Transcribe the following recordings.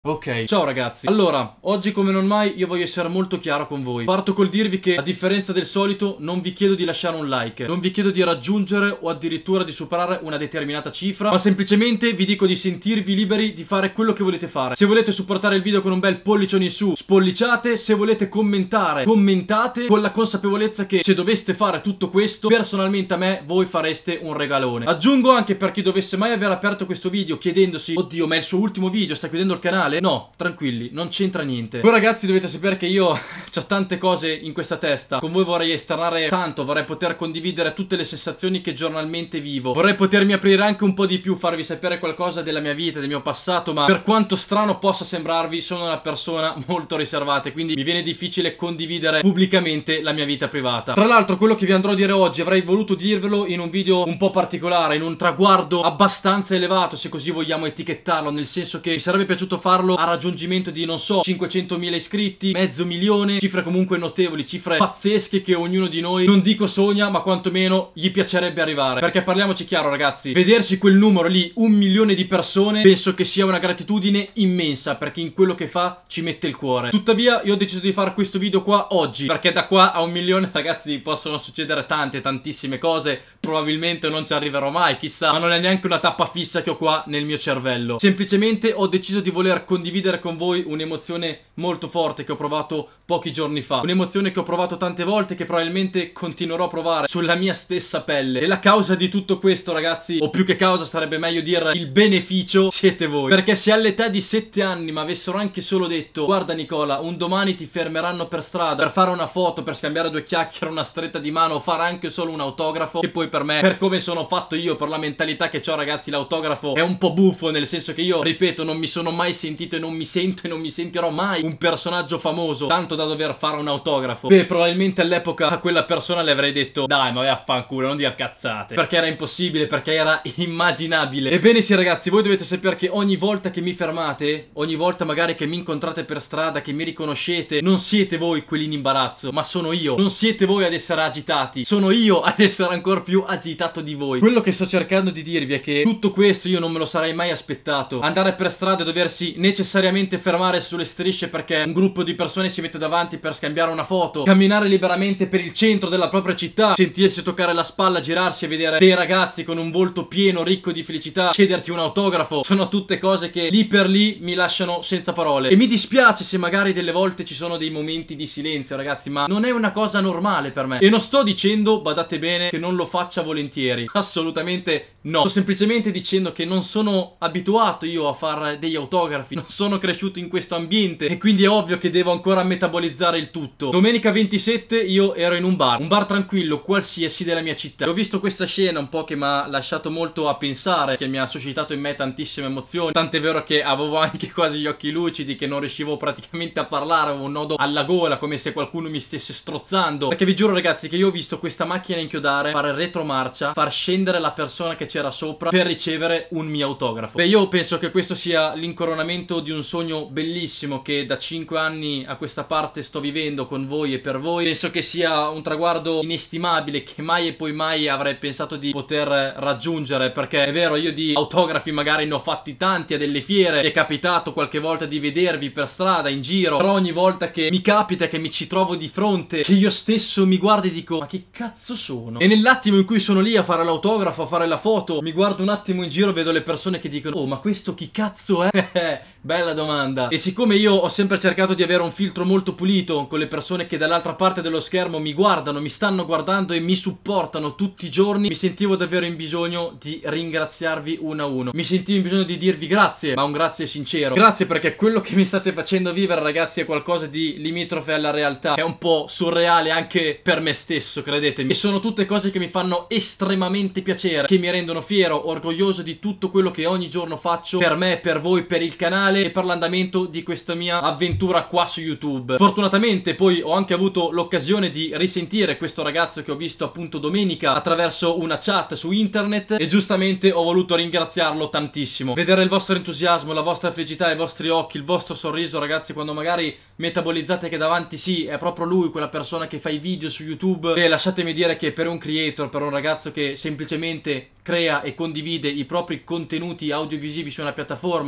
Ok, ciao ragazzi. Allora, oggi come non mai io voglio essere molto chiaro con voi. Parto col dirvi che, a differenza del solito, non vi chiedo di lasciare un like, non vi chiedo di raggiungere o addirittura di superare una determinata cifra, ma semplicemente vi dico di sentirvi liberi di fare quello che volete fare. Se volete supportare il video con un bel pollicione in su, spolliciate. Se volete commentare, commentate, con la consapevolezza che se doveste fare tutto questo, personalmente a me, voi fareste un regalone. Aggiungo anche, per chi dovesse mai aver aperto questo video chiedendosi: oddio, ma è il suo ultimo video, sta chiudendo il canale? No, tranquilli, non c'entra niente. Voi ragazzi dovete sapere che io ho tante cose in questa testa. Con voi vorrei esternare tanto, vorrei poter condividere tutte le sensazioni che giornalmente vivo. Vorrei potermi aprire anche un po' di più, farvi sapere qualcosa della mia vita, del mio passato, ma per quanto strano possa sembrarvi, sono una persona molto riservata e quindi mi viene difficile condividere pubblicamente la mia vita privata. Tra l'altro, quello che vi andrò a dire oggi avrei voluto dirvelo in un video un po' particolare, in un traguardo abbastanza elevato, se così vogliamo etichettarlo, nel senso che mi sarebbe piaciuto farlo a raggiungimento di, non so, 500.000 iscritti, mezzo milione, cifre comunque notevoli, cifre pazzesche che ognuno di noi, non dico sogna, ma quantomeno gli piacerebbe arrivare. Perché parliamoci chiaro ragazzi, vedersi quel numero lì, 1 milione di persone, penso che sia una gratitudine immensa, perché in quello che fa ci mette il cuore. Tuttavia io ho deciso di fare questo video qua oggi, perché da qua a 1 milione ragazzi possono succedere tantissime cose, probabilmente non ci arriverò mai, chissà, ma non è neanche una tappa fissa che ho qua nel mio cervello. Semplicemente ho deciso di voler condividere con voi un'emozione molto forte che ho provato pochi giorni fa, un'emozione che ho provato tante volte, che probabilmente continuerò a provare sulla mia stessa pelle. E la causa di tutto questo ragazzi, o più che causa sarebbe meglio dire il beneficio, siete voi. Perché se all'età di 7 anni mi avessero anche solo detto: guarda Nicola, un domani ti fermeranno per strada per fare una foto, per scambiare due chiacchiere, una stretta di mano, o fare anche solo un autografo, che poi per me, per come sono fatto io, per la mentalità che ho ragazzi, l'autografo è un po' buffo, nel senso che io, ripeto, non mi sono mai sentito e non mi sento e non mi sentirò mai un personaggio famoso tanto da dover fare un autografo. Beh, probabilmente all'epoca a quella persona le avrei detto: dai, ma vai a fanculo, non dire cazzate, perché era impossibile, perché era immaginabile. Ebbene sì ragazzi, voi dovete sapere che ogni volta che mi fermate, ogni volta magari che mi incontrate per strada, che mi riconoscete, non siete voi quelli in imbarazzo, ma sono io. Non siete voi ad essere agitati, sono io ad essere ancora più agitato di voi. Quello che sto cercando di dirvi è che tutto questo io non me lo sarei mai aspettato. Andare per strada e doversi necessariamente fermare sulle strisce perché un gruppo di persone si mette davanti per scambiare una foto, camminare liberamente per il centro della propria città, sentirsi toccare la spalla, girarsi e vedere dei ragazzi con un volto pieno, ricco di felicità, chiederti un autografo, sono tutte cose che lì per lì mi lasciano senza parole. E mi dispiace se magari delle volte ci sono dei momenti di silenzio ragazzi, ma non è una cosa normale per me. E non sto dicendo, badate bene, che non lo faccia volentieri, assolutamente no. Sto semplicemente dicendo che non sono abituato io a fare degli autografi, non sono cresciuto in questo ambiente e quindi è ovvio che devo ancora metabolizzare il tutto. Domenica 27 io ero in un bar tranquillo, qualsiasi della mia città, e ho visto questa scena un po' che mi ha lasciato molto a pensare, che mi ha suscitato in me tantissime emozioni, tant'è vero che avevo anche quasi gli occhi lucidi, che non riuscivo praticamente a parlare, avevo un nodo alla gola come se qualcuno mi stesse strozzando, perché vi giuro ragazzi che io ho visto questa macchina inchiodare, fare retromarcia, far scendere la persona che c'era sopra per ricevere un mio autografo. Beh, io penso che questo sia l'incoronamento di un sogno bellissimo che da 5 anni a questa parte sto vivendo con voi e per voi. Penso che sia un traguardo inestimabile che mai e poi mai avrei pensato di poter raggiungere, perché è vero, io di autografi magari ne ho fatti tanti a delle fiere, mi è capitato qualche volta di vedervi per strada, in giro, però ogni volta che mi capita, che mi ci trovo di fronte, che io stesso mi guardo e dico: ma che cazzo sono? E nell'attimo in cui sono lì a fare l'autografo, a fare la foto, mi guardo un attimo in giro, vedo le persone che dicono: oh, ma questo chi cazzo è? Bella domanda. E siccome io ho sempre cercato di avere un filtro molto pulito con le persone che dall'altra parte dello schermo mi guardano, mi stanno guardando e mi supportano tutti i giorni, mi sentivo davvero in bisogno di ringraziarvi uno a uno. Mi sentivo in bisogno di dirvi grazie, ma un grazie sincero. Grazie perché quello che mi state facendo vivere ragazzi è qualcosa di limitrofe alla realtà, è un po' surreale anche per me stesso, credetemi. E sono tutte cose che mi fanno estremamente piacere, che mi rendono fiero, orgoglioso di tutto quello che ogni giorno faccio per me, per voi, per il canale e per l'andamento di questa mia avventura qua su YouTube. Fortunatamente poi ho anche avuto l'occasione di risentire questo ragazzo che ho visto appunto domenica attraverso una chat su internet e giustamente ho voluto ringraziarlo tantissimo. Vedere il vostro entusiasmo, la vostra felicità, i vostri occhi, il vostro sorriso ragazzi, quando magari metabolizzate che davanti sì, è proprio lui, quella persona che fa i video su YouTube. Beh, lasciatemi dire che per un creator, per un ragazzo che semplicemente crea e condivide i propri contenuti audiovisivi su una piattaforma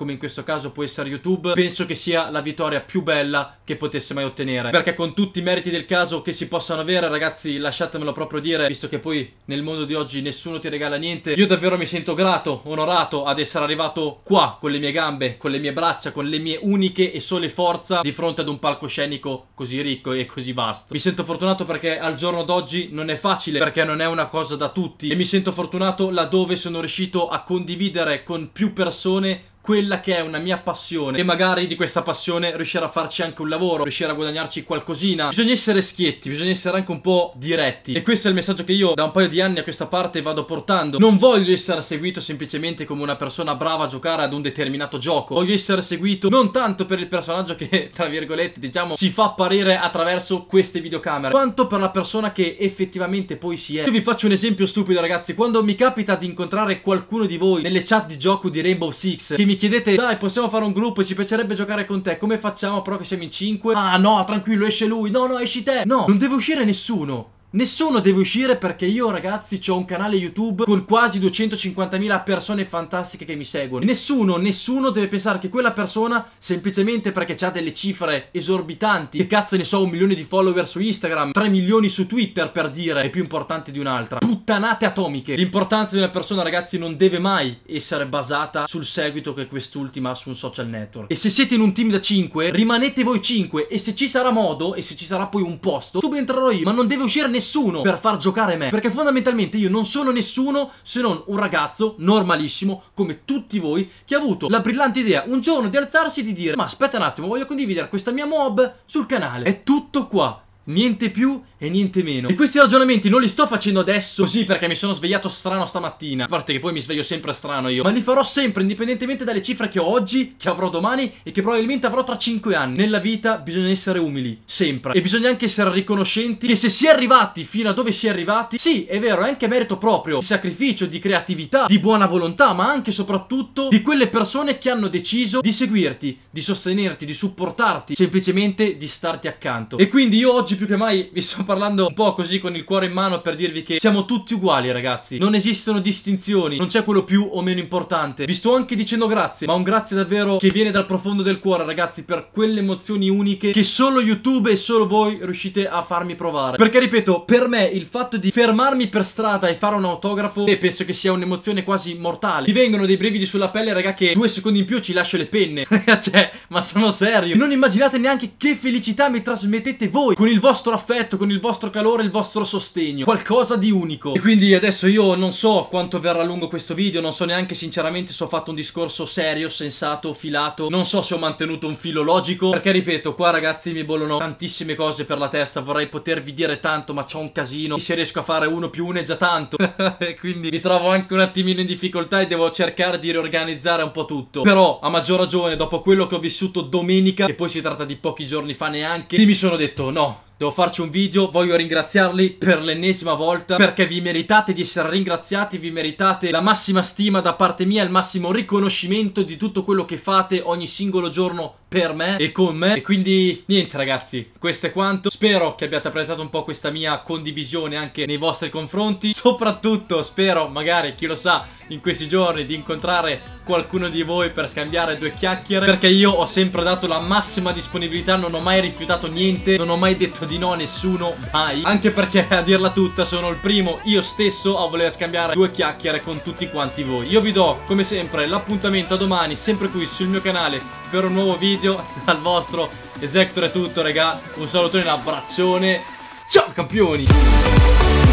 come in questo caso può essere YouTube, penso che sia la vittoria più bella che potesse mai ottenere. Perché con tutti i meriti del caso che si possano avere, ragazzi, lasciatemelo proprio dire, visto che poi nel mondo di oggi nessuno ti regala niente, io davvero mi sento grato, onorato ad essere arrivato qua con le mie gambe, con le mie braccia, con le mie uniche e sole forza di fronte ad un palcoscenico così ricco e così vasto. Mi sento fortunato perché al giorno d'oggi non è facile, perché non è una cosa da tutti, e mi sento fortunato laddove sono riuscito a condividere con più persone quella che è una mia passione, e magari di questa passione riuscire a farci anche un lavoro, riuscire a guadagnarci qualcosina. Bisogna essere schietti, bisogna essere anche un po' diretti, e questo è il messaggio che io da un paio di anni a questa parte vado portando. Non voglio essere seguito semplicemente come una persona brava a giocare ad un determinato gioco, voglio essere seguito non tanto per il personaggio che, tra virgolette, diciamo, si fa apparire attraverso queste videocamere, quanto per la persona che effettivamente poi si è. Io vi faccio un esempio stupido, ragazzi. Quando mi capita di incontrare qualcuno di voi nelle chat di gioco di Rainbow Six, che mi chiedete: dai, possiamo fare un gruppo, ci piacerebbe giocare con te, come facciamo però che siamo in 5? Ah no, tranquillo, esce lui, no no, esci te. No, non deve uscire nessuno. Nessuno deve uscire, perché io, ragazzi, ho un canale YouTube con quasi 250.000 persone fantastiche che mi seguono. Nessuno deve pensare che quella persona, semplicemente perché ha delle cifre esorbitanti, che cazzo ne so, 1 milione di follower su Instagram, 3 milioni su Twitter, per dire, è più importante di un'altra. Puttanate atomiche. L'importanza di una persona, ragazzi, non deve mai essere basata sul seguito che quest'ultima ha su un social network. E se siete in un team da 5, rimanete voi 5, e se ci sarà modo, e se ci sarà poi un posto, subentrerò io. Ma non deve uscire nessuno per far giocare me, perché fondamentalmente io non sono nessuno se non un ragazzo normalissimo come tutti voi, che ha avuto la brillante idea un giorno di alzarsi e di dire: ma aspetta un attimo, voglio condividere questa mia mob sul canale. È tutto qua, niente più e niente meno. E questi ragionamenti non li sto facendo adesso così perché mi sono svegliato strano stamattina, a parte che poi mi sveglio sempre strano io, ma li farò sempre, indipendentemente dalle cifre che ho oggi, che avrò domani e che probabilmente avrò tra 5 anni. Nella vita bisogna essere umili, sempre, e bisogna anche essere riconoscenti che se si è arrivati fino a dove si è arrivati, sì, è vero, è anche merito proprio di sacrificio, di creatività, di buona volontà, ma anche e soprattutto di quelle persone che hanno deciso di seguirti, di sostenerti, di supportarti, semplicemente di starti accanto. E quindi io oggi più che mai vi sto parlando un po' così con il cuore in mano per dirvi che siamo tutti uguali, ragazzi. Non esistono distinzioni, non c'è quello più o meno importante. Vi sto anche dicendo grazie, ma un grazie davvero che viene dal profondo del cuore, ragazzi, per quelle emozioni uniche che solo YouTube e solo voi riuscite a farmi provare. Perché ripeto, per me il fatto di fermarmi per strada e fare un autografo, penso che sia un'emozione quasi mortale. Mi vengono dei brividi sulla pelle, raga, che 2 secondi in più ci lascio le penne. Cioè, ma sono serio. Non immaginate neanche che felicità mi trasmettete voi con il vostro affetto, con il vostro calore, il vostro sostegno. Qualcosa di unico. E quindi adesso io non so quanto verrà lungo questo video, non so neanche sinceramente se ho fatto un discorso serio, sensato, filato, non so se ho mantenuto un filo logico, perché ripeto, qua ragazzi mi bollono tantissime cose per la testa, vorrei potervi dire tanto ma c'ho un casino, e se riesco a fare 1 più 1 è già tanto. E quindi mi trovo anche un attimino in difficoltà e devo cercare di riorganizzare un po' tutto. Però a maggior ragione dopo quello che ho vissuto domenica, e poi si tratta di pochi giorni fa neanche, mi sono detto no, devo farci un video, voglio ringraziarli per l'ennesima volta, perché vi meritate di essere ringraziati, vi meritate la massima stima da parte mia, il massimo riconoscimento di tutto quello che fate ogni singolo giorno per me e con me. E quindi niente ragazzi, questo è quanto. Spero che abbiate apprezzato un po' questa mia condivisione anche nei vostri confronti. Soprattutto spero, magari, chi lo sa, in questi giorni di incontrare qualcuno di voi per scambiare 2 chiacchiere, perché io ho sempre dato la massima disponibilità, non ho mai rifiutato niente, non ho mai detto di no a nessuno, mai. Anche perché, a dirla tutta, sono il primo io stesso a voler scambiare 2 chiacchiere con tutti quanti voi. Io vi do come sempre l'appuntamento a domani, sempre qui sul mio canale, per un nuovo video. Dal vostro Exector è tutto, raga. Un salutone, un abbraccione. Ciao campioni.